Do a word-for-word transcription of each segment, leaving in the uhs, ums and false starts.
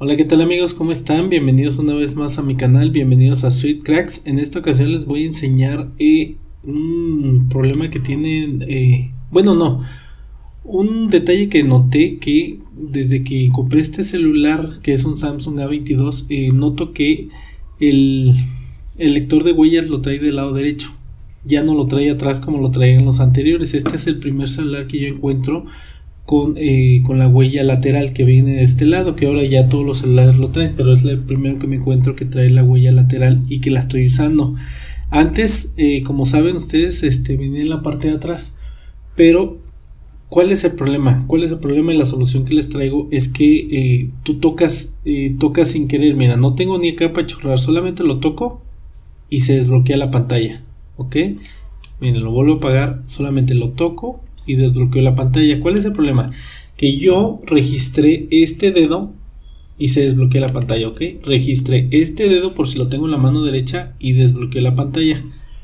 Hola, ¿qué tal amigos? ¿Cómo están? Bienvenidos una vez más a mi canal, bienvenidos a Sweet Cracks. En esta ocasión les voy a enseñar eh, un problema que tienen, eh, bueno no, un detalle que noté que desde que compré este celular, que es un Samsung A veintidós, eh, noto que el, el lector de huellas lo trae del lado derecho, ya no lo trae atrás como lo traía en los anteriores. Este es el primer celular que yo encuentro Con, eh, con la huella lateral que viene de este lado, que ahora ya todos los celulares lo traen, pero es el primero que me encuentro que trae la huella lateral y que la estoy usando. Antes, eh, como saben ustedes, este, venía en la parte de atrás, pero ¿cuál es el problema? ¿Cuál es el problema? Y la solución que les traigo es que eh, tú tocas, eh, tocas sin querer. Mira, no tengo ni que apachurrar, solamente lo toco y se desbloquea la pantalla, ¿ok? Miren, lo vuelvo a apagar, solamente lo toco y desbloqueo la pantalla. ¿Cuál es el problema? Que yo registré este dedo y se desbloquea la pantalla, ¿ok? Registré este dedo por si lo tengo en la mano derecha y desbloqueo la pantalla.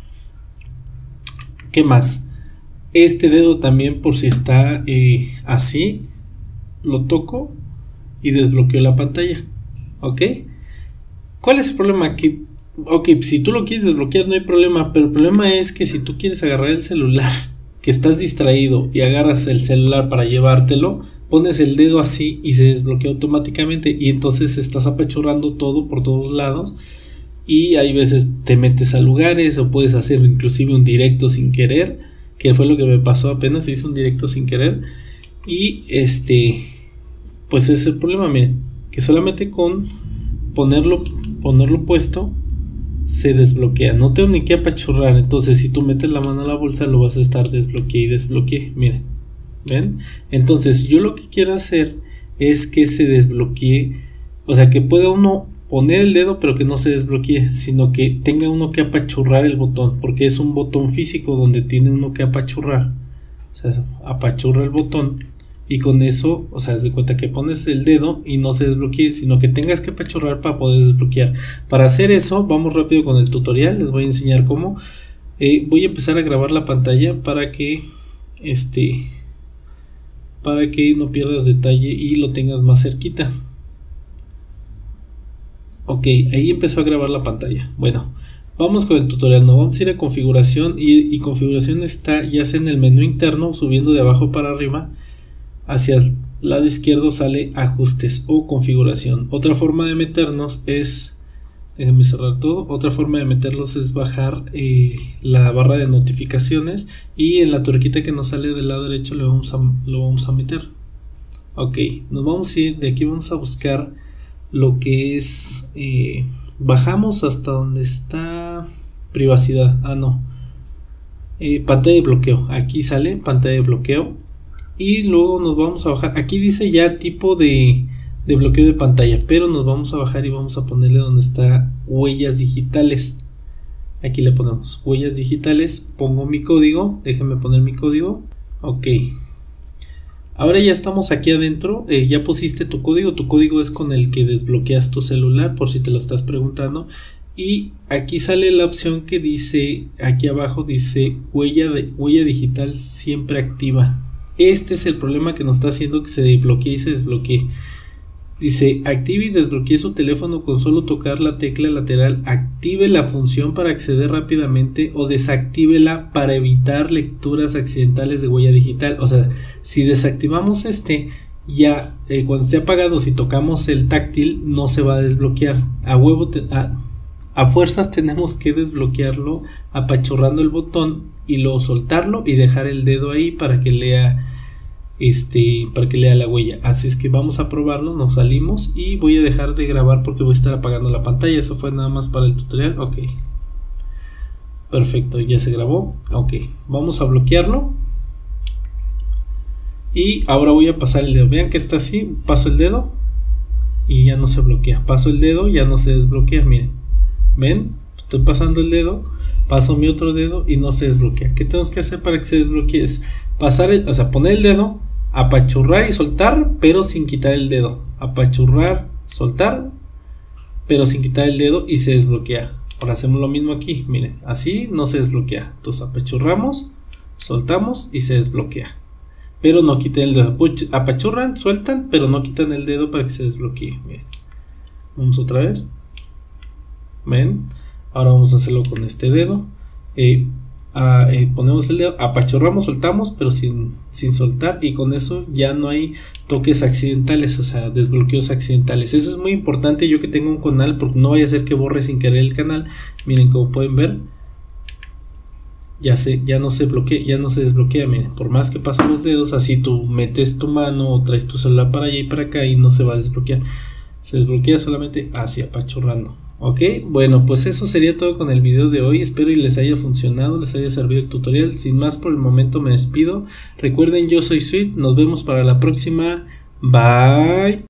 ¿Qué más? Este dedo también por si está eh, así, lo toco y desbloqueo la pantalla, ¿ok? ¿Cuál es el problema? Que, ok, si tú lo quieres desbloquear no hay problema, pero el problema es que si tú quieres agarrar el celular, que estás distraído y agarras el celular para llevártelo, pones el dedo así y se desbloquea automáticamente y entonces estás apachurrando todo por todos lados y hay veces te metes a lugares o puedes hacer inclusive un directo sin querer, que fue lo que me pasó apenas, hice un directo sin querer y este pues ese es el problema. Miren, que solamente con ponerlo ponerlo puesto se desbloquea, no tengo ni que apachurrar. Entonces si tú metes la mano a la bolsa lo vas a estar desbloqueé y desbloqueé. Miren, ven, entonces yo lo que quiero hacer es que se desbloquee, o sea que pueda uno poner el dedo pero que no se desbloquee, sino que tenga uno que apachurrar el botón, porque es un botón físico donde tiene uno que apachurrar, o sea, apachurra el botón y con eso, o sea, haz de cuenta que pones el dedo y no se desbloquee, sino que tengas que apachurrar para poder desbloquear. Para hacer eso, vamos rápido con el tutorial, les voy a enseñar cómo. Eh, voy a empezar a grabar la pantalla para que este para que no pierdas detalle y lo tengas más cerquita. Ok, ahí empezó a grabar la pantalla. Bueno, vamos con el tutorial. Nos vamos a ir a configuración y, y configuración está ya sea en el menú interno, subiendo de abajo para arriba. Hacia el lado izquierdo sale ajustes o configuración. Otra forma de meternos es, déjenme cerrar todo, otra forma de meterlos es bajar eh, la barra de notificaciones y en la tuerquita que nos sale del lado derecho le vamos a, lo vamos a meter. Ok, nos vamos a ir, de aquí vamos a buscar lo que es, eh, bajamos hasta donde está privacidad, ah no, eh, pantalla de bloqueo, aquí sale pantalla de bloqueo. Y luego nos vamos a bajar, aquí dice ya tipo de, de bloqueo de pantalla, pero nos vamos a bajar y vamos a ponerle donde está huellas digitales. Aquí le ponemos huellas digitales, pongo mi código, déjenme poner mi código, ok. Ahora ya estamos aquí adentro, eh, ya pusiste tu código, tu código es con el que desbloqueas tu celular, por si te lo estás preguntando. Y aquí sale la opción que dice, aquí abajo dice huella, de, huella digital siempre activa. Este es el problema que nos está haciendo que se bloquee y se desbloquee. Dice, active y desbloquee su teléfono con solo tocar la tecla lateral. Active la función para acceder rápidamente o desactívela para evitar lecturas accidentales de huella digital. O sea, si desactivamos este, ya eh, cuando esté apagado, si tocamos el táctil, no se va a desbloquear. A huevo, te, a, a fuerzas tenemos que desbloquearlo apachurrando el botón y luego soltarlo y dejar el dedo ahí para que lea este para que lea la huella. Así es que vamos a probarlo, nos salimos y voy a dejar de grabar porque voy a estar apagando la pantalla. Eso fue nada más para el tutorial. Ok, perfecto, ya se grabó. Ok, vamos a bloquearlo y ahora voy a pasar el dedo. Vean que está así, paso el dedo y ya no se bloquea, paso el dedo, ya no se desbloquea. Miren, ven, estoy pasando el dedo, paso mi otro dedo y no se desbloquea. ¿Qué tenemos que hacer para que se desbloquee? Es pasar, el, o sea, poner el dedo, apachurrar y soltar, pero sin quitar el dedo. Apachurrar, soltar, pero sin quitar el dedo y se desbloquea. Ahora hacemos lo mismo aquí. Miren, así no se desbloquea. Entonces apachurramos, soltamos y se desbloquea. Pero no quiten el dedo. Apachurran, sueltan, pero no quitan el dedo para que se desbloquee. Miren. Vamos otra vez. Ven. Ahora vamos a hacerlo con este dedo. Eh, a, eh, ponemos el dedo, apachurramos, soltamos, pero sin, sin soltar, y con eso ya no hay toques accidentales, o sea, desbloqueos accidentales. Eso es muy importante, yo que tengo un canal, porque no vaya a ser que borre sin querer el canal. Miren, como pueden ver, ya se, ya no se bloquea, ya no se desbloquea. Miren, por más que pasen los dedos, así tú metes tu mano o traes tu celular para allá y para acá y no se va a desbloquear. Se desbloquea solamente así, apachurrando. Ok, bueno, pues eso sería todo con el video de hoy. Espero y les haya funcionado, les haya servido el tutorial. Sin más por el momento me despido. Recuerden, yo soy Sweet, nos vemos para la próxima. Bye.